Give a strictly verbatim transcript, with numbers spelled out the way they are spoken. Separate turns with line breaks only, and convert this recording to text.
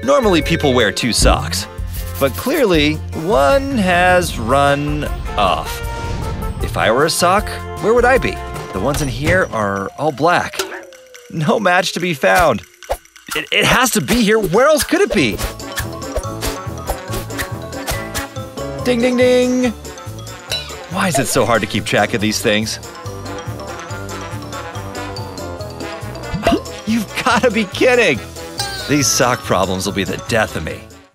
Normally people wear two socks, but clearly one has run off. If I were a sock, where would I be? The ones in here are all black. No match to be found. It, it has to be here. Where else could it be? Ding, ding, ding. Why is it so hard to keep track of these things? You've gotta be kidding. These sock problems will be the death of me.